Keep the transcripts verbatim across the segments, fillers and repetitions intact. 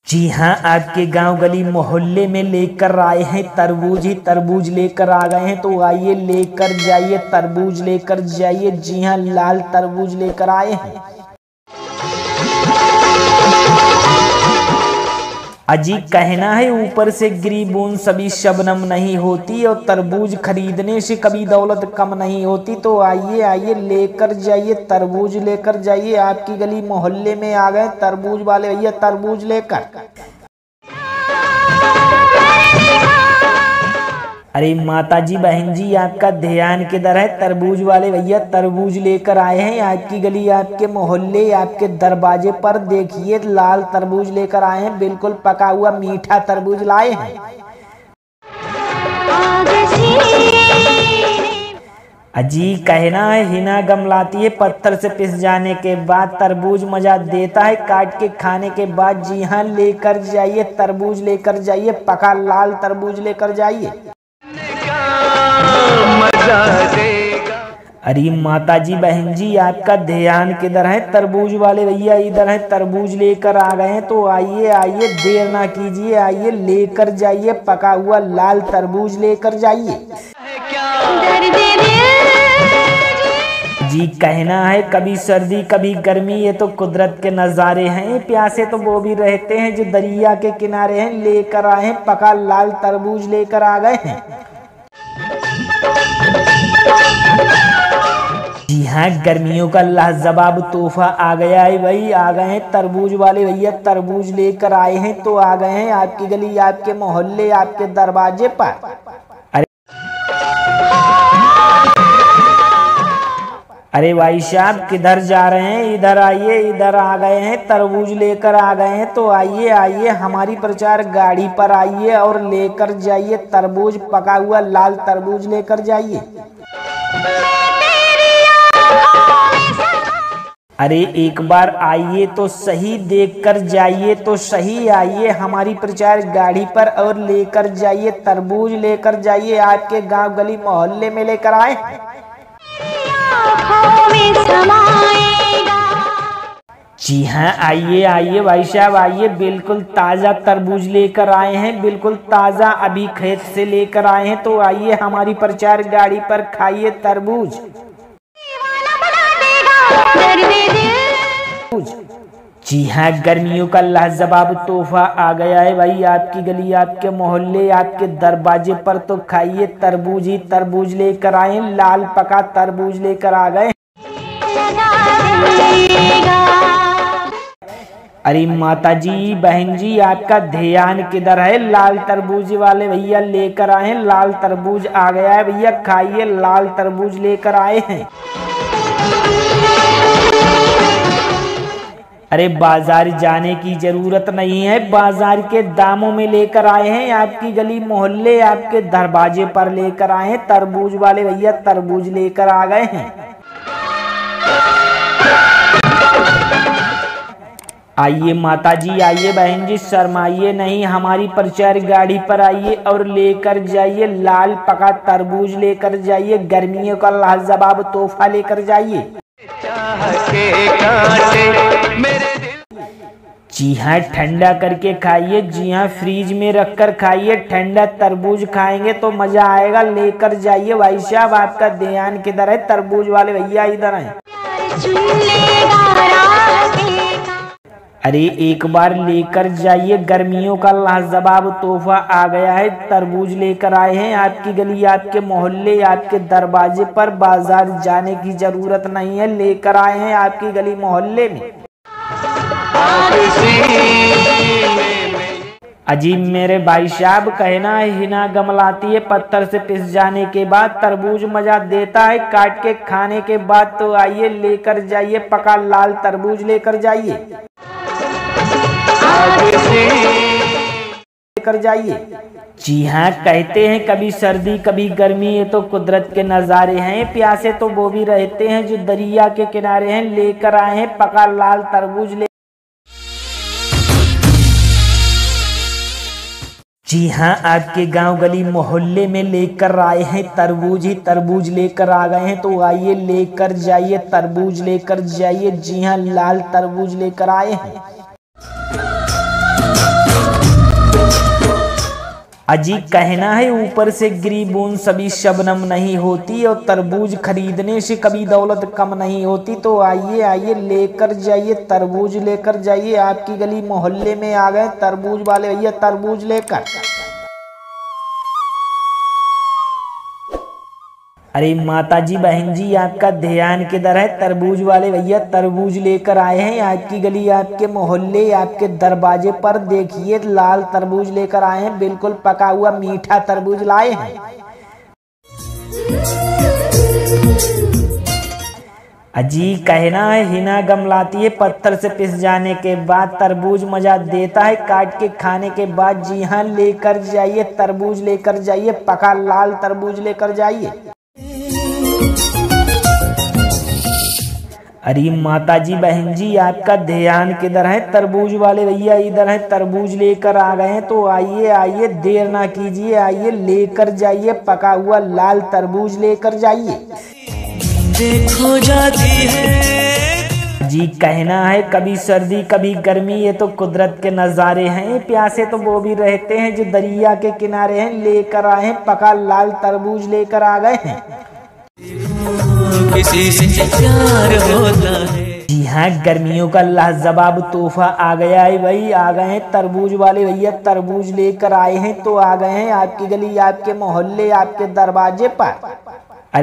जी हाँ, आपके गांव गली मोहल्ले में लेकर आए हैं तरबूज ही तरबूज लेकर आ गए हैं। तो आइए लेकर जाइए, तरबूज लेकर जाइए। जी हाँ, लाल तरबूज लेकर आए हैं। अजी कहना है ऊपर से गिरी बूंद सभी शबनम नहीं होती, और तरबूज खरीदने से कभी दौलत कम नहीं होती। तो आइए आइए लेकर जाइए, तरबूज लेकर जाइए। आपकी गली मोहल्ले में आ गए तरबूज वाले भैया तरबूज लेकर। अरे माता जी बहन जी, आपका ध्यान किधर है? तरबूज वाले भैया तरबूज लेकर आए हैं। आपकी गली, आपके मोहल्ले, आपके दरवाजे पर देखिए लाल तरबूज लेकर आए हैं। बिल्कुल पका हुआ मीठा तरबूज लाए हैं। अजी कहना है हिना गम लाती है पत्थर से पिस जाने के बाद। तरबूज मजा देता है काट के खाने के बाद। जी हाँ, लेकर जाइए तरबूज लेकर जाइए, पका लाल तरबूज लेकर जाइए। अरे माता जी बहन जी, आपका ध्यान किधर है? तरबूज वाले भैया इधर है, तरबूज लेकर आ गए हैं। तो आइए आइए, देर ना कीजिए, आइए लेकर जाइए, पका हुआ लाल तरबूज लेकर जाइए। जी कहना है कभी सर्दी कभी गर्मी, ये तो कुदरत के नज़ारे हैं। प्यासे तो वो भी रहते हैं जो दरिया के किनारे हैं। लेकर आए हैं पका लाल तरबूज लेकर आ गए हैं। जी हाँ, गर्मियों का लाजवाब तोहफा आ गया है भाई। आ गए हैं तरबूज वाले भैया तरबूज लेकर आए हैं। तो आ गए हैं आपकी गली, आपके मोहल्ले, आपके दरवाजे पर। अरे अरे भाई साहब किधर जा रहे हैं? इधर आइए, इधर आ गए हैं तरबूज लेकर आ गए हैं। तो आइए आइए, हमारी प्रचार गाड़ी पर आइए और लेकर जाइए तरबूज, पका हुआ लाल तरबूज लेकर जाइए। अरे एक बार आइए तो सही, देखकर जाइए तो सही। आइए हमारी प्रचार गाड़ी पर और लेकर जाइए तरबूज लेकर जाइए। आपके गांव गली मोहल्ले में लेकर आए। जी हाँ, आइए आइए भाई साहब आइए, बिल्कुल ताज़ा तरबूज लेकर आए हैं। बिल्कुल ताज़ा, अभी खेत से लेकर आए हैं। तो आइए हमारी प्रचार गाड़ी पर, खाइए तरबूज। जी हाँ, गर्मियों का लाजवाब तोहफा आ गया है भाई। आपकी गली, आपके मोहल्ले, आपके दरवाजे पर। तो खाइए तरबूज ही तरबूज लेकर आए, लाल पका तरबूज लेकर आ गए। अरे माता जी बहन जी, आपका ध्यान किधर है? लाल तरबूज वाले भैया लेकर आए हैं। लाल तरबूज आ गया है भैया, खाइए लाल तरबूज लेकर आए हैं। अरे बाजार जाने की जरूरत नहीं है, बाजार के दामों में लेकर आए हैं। आपकी गली मोहल्ले, आपके दरवाजे पर लेकर आए हैं। तरबूज वाले भैया तरबूज लेकर आ गए हैं। आइए माता जी, आइए बहन जी, शर्माइए नहीं, हमारी प्रचार गाड़ी पर आइए और लेकर जाइए लाल पका तरबूज लेकर जाइए। गर्मियों का लाजवाब तोहफा लेकर जाइए। जी हाँ, ठंडा करके खाइए। जी हाँ, फ्रीज में रखकर खाइए। ठंडा तरबूज खाएंगे तो मजा आएगा। लेकर जाइए भाई साहब। आपका ध्यान किधर है? तरबूज वाले भैया इधर हैं। अरे एक बार लेकर जाइए, गर्मियों का लाजवाब तोहफा आ गया है। तरबूज लेकर आए हैं। आपकी गली, आपके मोहल्ले, आपके दरवाजे पर। बाजार जाने की जरूरत नहीं है, लेकर आए हैं आपकी गली मोहल्ले में। अजीब मेरे भाई साहब, कहना है हिना गमलाती है पत्थर से पिस जाने के बाद। तरबूज मजा देता है काट के खाने के बाद। तो आइए लेकर जाइए, पका लाल तरबूज लेकर जाइए, लेकर जाइए। जी हाँ, कहते हैं कभी सर्दी कभी गर्मी, ये तो कुदरत के नज़ारे हैं। प्यासे तो वो भी रहते हैं जो दरिया के किनारे हैं। लेकर आए हैं पका लाल तरबूज ले। जी हाँ, आपके गांव गली मोहल्ले में लेकर आए हैं तरबूज ही तरबूज लेकर आ गए हैं। तो आइए लेकर जाइए तरबूज लेकर जाइए। जी हाँ, लाल तरबूज लेकर आए हैं। अजी कहना है ऊपर से गिरी बूंद सभी शबनम नहीं होती, और तरबूज खरीदने से कभी दौलत कम नहीं होती। तो आइए आइए लेकर जाइए तरबूज लेकर जाइए, आपकी गली मोहल्ले में आ गए तरबूज वाले भैया तरबूज लेकर। अरे माता जी बहन जी आपका ध्यान किधर है, तरबूज वाले भैया तरबूज लेकर आए हैं आपकी गली आपके मोहल्ले आपके दरवाजे पर। देखिए लाल तरबूज लेकर आए हैं, बिल्कुल पका हुआ मीठा तरबूज लाए हैं। अजी कहना है हिना गम लाती है पत्थर से पिस जाने के बाद, तरबूज मजा देता है काट के खाने के बाद। जी हाँ लेकर जाइए तरबूज लेकर जाइए, पका लाल तरबूज लेकर जाइए। अरे माता जी बहन जी आपका ध्यान किधर है, तरबूज वाले भैया इधर है तरबूज लेकर आ गए हैं। तो आइए आइए देर ना कीजिए, आइए लेकर जाइए पका हुआ लाल तरबूज लेकर जाइए। देखो जाती है जी कहना है कभी सर्दी कभी गर्मी, ये तो कुदरत के नजारे हैं। प्यासे तो वो भी रहते हैं जो दरिया के किनारे हैं, लेकर आए हैं पका लाल तरबूज लेकर आ गए हैं। किसी से प्यार होता है। जी हाँ गर्मियों का लाजवाब तोहफा आ गया है भाई, आ गए हैं तरबूज वाले भैया तरबूज लेकर आए हैं। तो आ गए हैं आपकी गली आपके मोहल्ले आपके दरवाजे पर। अरे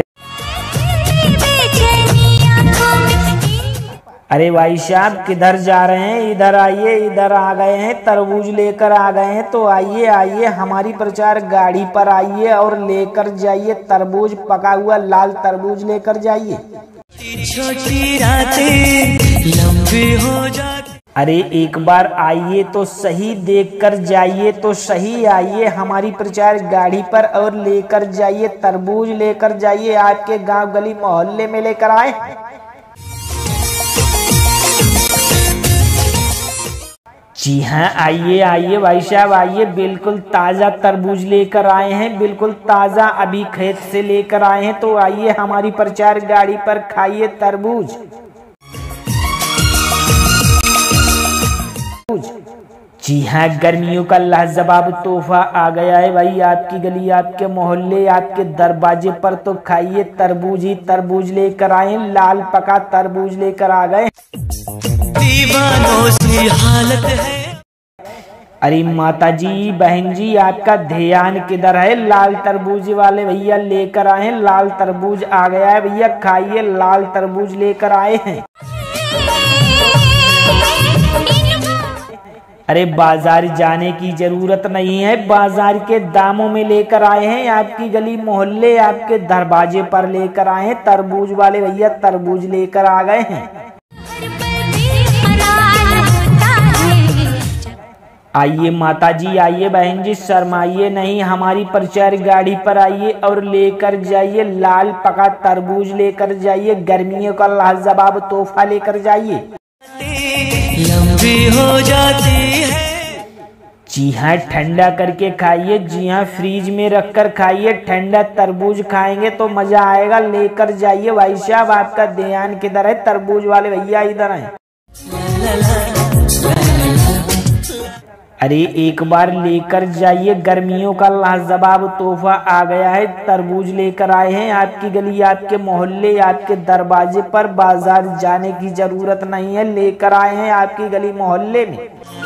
अरे भाई साहब किधर जा रहे हैं, इधर आइए इधर आ गए हैं तरबूज लेकर आ गए हैं। तो आइए आइए हमारी प्रचार गाड़ी पर आइए और लेकर जाइए तरबूज पका हुआ लाल तरबूज लेकर जाइए। छोटी रातें लंबी हो जाती। अरे एक बार आइए तो सही देखकर जाइए, तो सही आइए हमारी प्रचार गाड़ी पर और लेकर जाइए तरबूज लेकर जाइए, आपके गांव गली मोहल्ले में लेकर आए। जी हाँ आइए आइए भाई साहब आइए, बिल्कुल ताज़ा तरबूज लेकर आए हैं, बिल्कुल ताज़ा अभी खेत से लेकर आए हैं। तो आइए हमारी प्रचार गाड़ी पर खाइए तरबूज। जी हाँ गर्मियों का लाजवाब तोहफा आ गया है भाई आपकी गली आपके मोहल्ले आपके दरवाजे पर। तो खाइए तरबूज ही तरबूज लेकर आए, लाल पका तरबूज लेकर आ गए। दीवानों सी हालत है। अरे माता जी बहन जी आपका ध्यान किधर है, लाल तरबूज वाले भैया लेकर आए हैं, लाल तरबूज आ गया है भैया खाइए लाल तरबूज लेकर आए हैं। अरे बाजार जाने की जरूरत नहीं है, बाजार के दामों में लेकर आए हैं आपकी गली मोहल्ले आपके दरवाजे पर लेकर आए हैं तरबूज वाले भैया तरबूज लेकर आ गए हैं। आइए माता जी आइए बहन जी शर्माइए नहीं, हमारी प्रचार गाड़ी पर आइए और लेकर जाइए लाल पका तरबूज लेकर जाइए, गर्मियों का लाजवाब तोहफा लेकर जाइए। लंबी हो जाती है। जी हाँ ठंडा करके खाइए, जी हाँ फ्रीज में रखकर खाइए, ठंडा तरबूज खाएंगे तो मजा आएगा। लेकर जाइए भाई साहब आपका ध्यान किधर है, तरबूज वाले भैया इधर हैं। अरे एक बार लेकर जाइए, गर्मियों का लाजवाब तोहफा आ गया है, तरबूज लेकर आए हैं आपकी गली आपके मोहल्ले आपके दरवाजे पर। बाजार जाने की जरूरत नहीं है, लेकर आए हैं आपकी गली मोहल्ले में।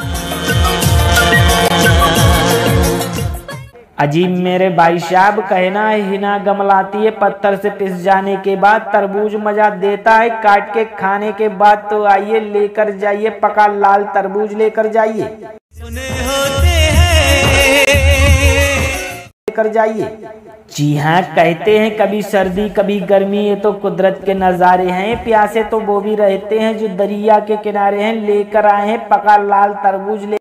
अजीब मेरे भाई साहब कहना है हिना गमलाती है पत्थर से पिस जाने के बाद, तरबूज मजा देता है काट के खाने के बाद। तो आइए लेकर जाइए पका लाल तरबूज लेकर जाइए लेकर जाइए। जी हाँ कहते हैं कभी सर्दी कभी गर्मी, ये तो कुदरत के नजारे हैं। प्यासे तो वो भी रहते हैं जो दरिया के किनारे हैं, लेकर आए हैं पका लाल तरबूज ले